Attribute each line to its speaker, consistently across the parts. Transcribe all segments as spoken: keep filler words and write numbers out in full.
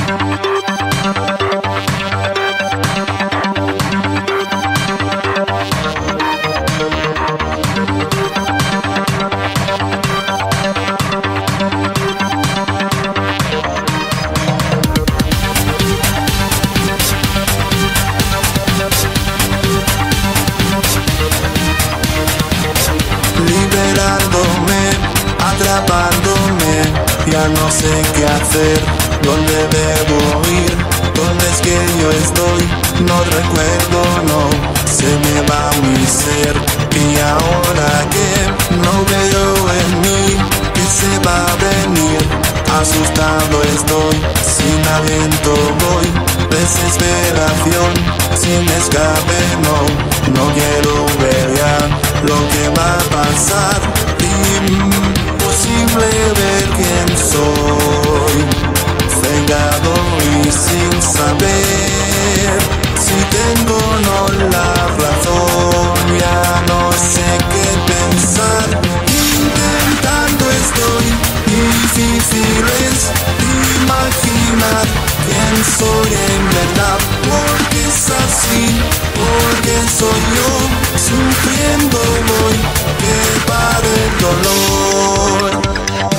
Speaker 1: Liberándome, atrapándome, ya no sé qué hacer, dónde debo ir, dónde es que yo estoy, no recuerdo, no, se me va mi ser, y ahora que no veo en mí, que se va a venir, asustado estoy, sin aliento voy, desesperación, sin escape, no, no quiero ver ya lo que va a pasar, imposible ver quién soy, cegado y sin saber si tengo o no la razón, ya no sé qué pensar, intentando estoy, difícil es imaginar quién soy en verdad, porque es así, porque soy yo, sufriendo voy, que pare el dolor.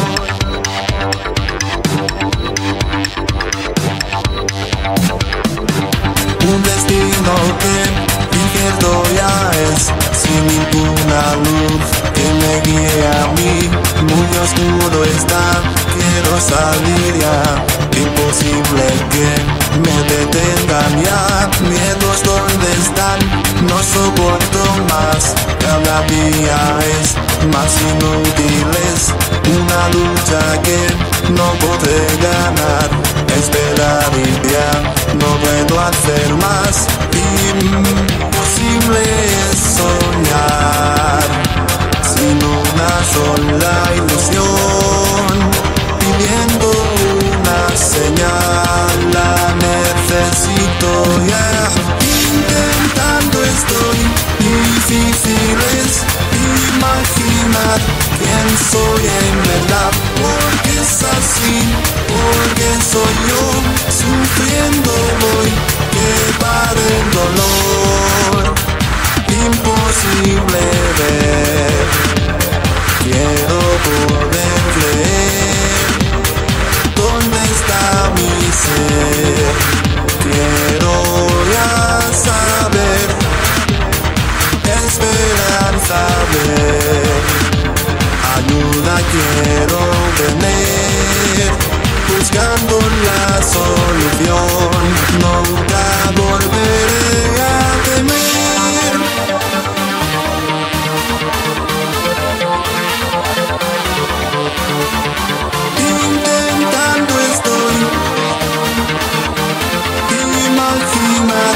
Speaker 1: Un destino que incierto ya es, sin ninguna luz que me guíe a mí, muy oscuro está, quiero salir ya, imposible que me detengan ya, miedos donde están, no soporto más, cada día es más inútil, es una lucha que no podré ganar, esperar y ya no puedo hacer más, imposible es soñar, sin una sola ilusión, pidiendo una señal, la necesito ya, intentando estoy, difícil es imaginar quién soy en verdad, porque es así, porque soy yo, sufriendo voy, que pare el dolor, imposible ver, quiero poder creer, ¿dónde está mi ser? Quiero ya saber, esperanza ver, ayuda quiero tener, buscando la solución, nunca volveré a temer. Intentando estoy, imaginar,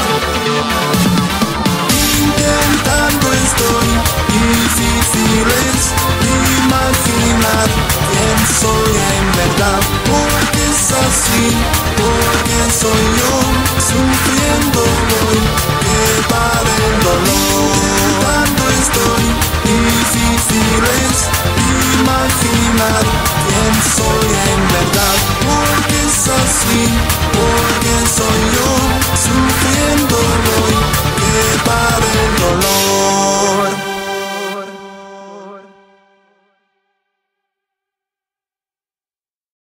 Speaker 1: intentando estoy, difícil es imaginar quién soy en verdad, porque es así, porque soy yo.